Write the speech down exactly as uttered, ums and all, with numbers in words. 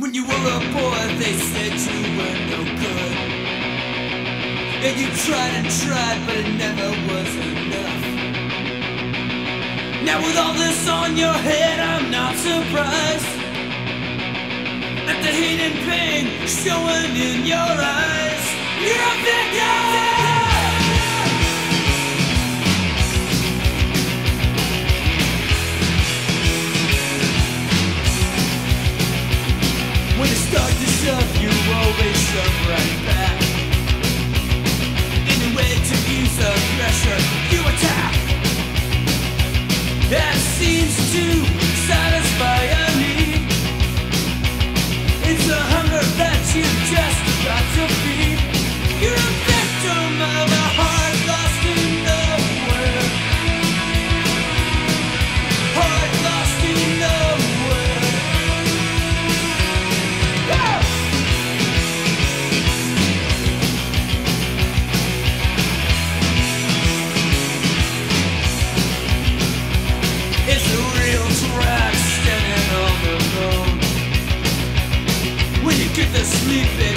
When you were a boy, they said you were no good. And you tried and tried, but it never was enough. Now with all this on your head, I'm not surprised at the hate and pain showing in your eyes. You're a victim! When it starts to shove, you always shove right back. Any way to use the pressure, you attack. That seems to satisfy a need. It's a hunger that you just got to feed. You're a victim of a heart lost in nowhere. Heart lost in nowhere. Go! It's a real track standing on the road. When you get the sleeping